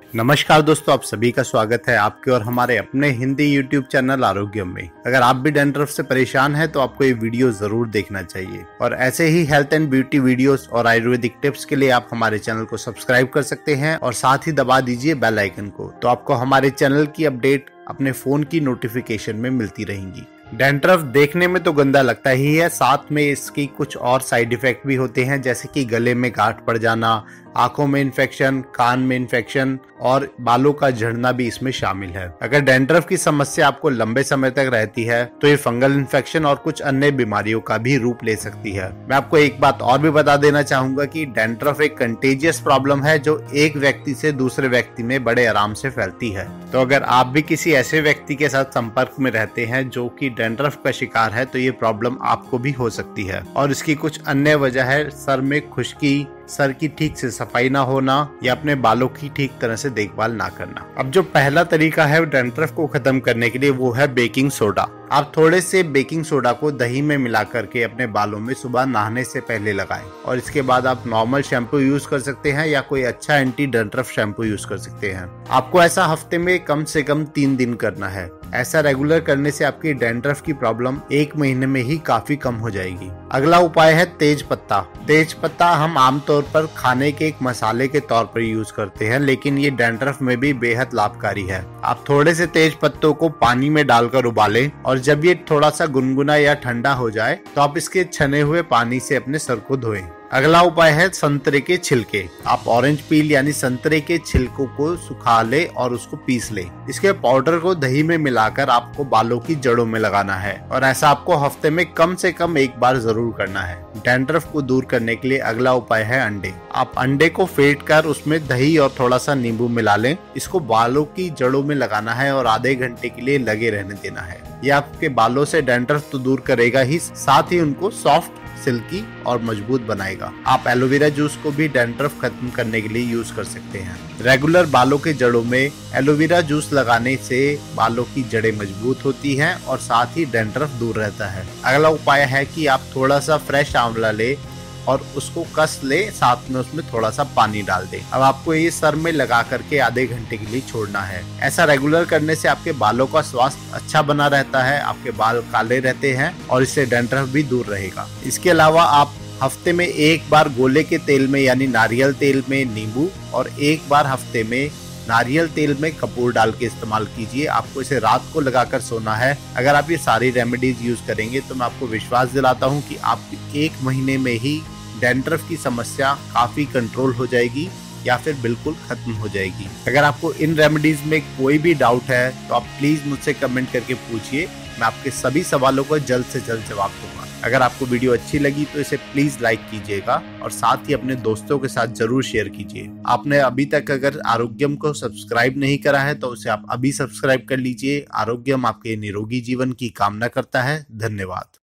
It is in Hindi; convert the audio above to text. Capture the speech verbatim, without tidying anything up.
नमस्कार दोस्तों, आप सभी का स्वागत है आपके और हमारे अपने हिंदी यूट्यूब चैनल आरोग्यम में। अगर आप भी डैंड्रफ से परेशान हैं तो आपको ये वीडियो जरूर देखना चाहिए और ऐसे ही हेल्थ एंड ब्यूटी वीडियोस और आयुर्वेदिक टिप्स के लिए आप हमारे चैनल को सब्सक्राइब कर सकते हैं और साथ ही दबा दीजिए बेल आइकन को, तो आपको हमारे चैनल की अपडेट अपने फोन की नोटिफिकेशन में मिलती रहेंगी। डैंड्रफ देखने में तो गंदा लगता ही है, साथ में इसकी कुछ और साइड इफेक्ट भी होते हैं, जैसे कि गले में गांठ पड़ जाना, आंखों में इन्फेक्शन, कान में इन्फेक्शन और बालों का झड़ना भी इसमें शामिल है। अगर डैंड्रफ की समस्या आपको लंबे समय तक रहती है तो ये फंगल इन्फेक्शन और कुछ अन्य बीमारियों का भी रूप ले सकती है। मैं आपको एक बात और भी बता देना चाहूंगा कि डैंड्रफ एक कंटेजियस प्रॉब्लम है जो एक व्यक्ति से दूसरे व्यक्ति में बड़े आराम से फैलती है। तो अगर आप भी किसी ऐसे व्यक्ति के साथ संपर्क में रहते हैं जो कि डैंड्रफ का शिकार है तो ये प्रॉब्लम आपको भी हो सकती है। और इसकी कुछ अन्य वजह है सर में खुश्की, सर की ठीक से सफाई ना होना या अपने बालों की ठीक तरह से देखभाल ना करना। अब जो पहला तरीका है डैंड्रफ को खत्म करने के लिए वो है बेकिंग सोडा। आप थोड़े से बेकिंग सोडा को दही में मिला करके अपने बालों में सुबह नहाने से पहले लगाएं और इसके बाद आप नॉर्मल शैम्पू यूज कर सकते हैं या कोई अच्छा एंटी डैंड्रफ शैम्पू यूज कर सकते हैं। आपको ऐसा हफ्ते में कम से कम तीन दिन करना है। ऐसा रेगुलर करने से आपकी डैंड्रफ की प्रॉब्लम एक महीने में ही काफी कम हो जाएगी। अगला उपाय है तेज पत्ता। तेज पत्ता हम आमतौर पर खाने के एक मसाले के तौर पर यूज करते हैं, लेकिन ये डैंड्रफ में भी बेहद लाभकारी है। आप थोड़े से तेज पत्तों को पानी में डालकर उबालें और जब ये थोड़ा सा गुनगुना या ठंडा हो जाए तो आप इसके छने हुए पानी से अपने सर को धोएं। अगला उपाय है संतरे के छिलके। आप ऑरेंज पील यानी संतरे के छिलकों को सुखा ले और उसको पीस ले। इसके पाउडर को दही में मिलाकर आपको बालों की जड़ों में लगाना है और ऐसा आपको हफ्ते में कम से कम एक बार जरूर करना है। डैंड्रफ को दूर करने के लिए अगला उपाय है अंडे। आप अंडे को फेंट कर उसमें दही और थोड़ा सा नींबू मिला लें। इसको बालों की जड़ों में लगाना है और आधे घंटे के लिए लगे रहने देना है। यह आपके बालों से डैंड्रफ तो दूर करेगा ही, साथ ही उनको सॉफ्ट, सिल्की और मजबूत बनाएगा। आप एलोवेरा जूस को भी डैंड्रफ खत्म करने के लिए यूज कर सकते हैं। रेगुलर बालों के जड़ों में एलोवेरा जूस लगाने से बालों की जड़ें मजबूत होती हैं और साथ ही डैंड्रफ दूर रहता है। अगला उपाय है कि आप थोड़ा सा फ्रेश आंवला ले और उसको कस ले, साथ में उसमें थोड़ा सा पानी डाल दे। अब आपको ये सर में लगा करके आधे घंटे के लिए छोड़ना है। ऐसा रेगुलर करने से आपके बालों का स्वास्थ्य अच्छा बना रहता है, आपके बाल काले रहते हैं और इससे डैंड्रफ भी दूर रहेगा। इसके अलावा आप हफ्ते में एक बार गोले के तेल में यानी नारियल तेल में नींबू और एक बार हफ्ते में नारियल तेल में कपूर डाल के इस्तेमाल कीजिए। आपको इसे रात को लगाकर सोना है। अगर आप ये सारी रेमेडीज यूज करेंगे तो मैं आपको विश्वास दिलाता हूँ कि आप एक महीने में ही डैंड्रफ की समस्या काफी कंट्रोल हो जाएगी या फिर बिल्कुल खत्म हो जाएगी। अगर आपको इन रेमेडीज में कोई भी डाउट है तो आप प्लीज मुझसे कमेंट करके पूछिए, मैं आपके सभी सवालों को जल्द से जल्द जवाब दूंगा। अगर आपको वीडियो अच्छी लगी तो इसे प्लीज लाइक कीजिएगा और साथ ही अपने दोस्तों के साथ जरूर शेयर कीजिए। आपने अभी तक अगर आरोग्यम को सब्सक्राइब नहीं करा है तो उसे आप अभी सब्सक्राइब कर लीजिए। आरोग्यम आपके निरोगी जीवन की कामना करता है। धन्यवाद।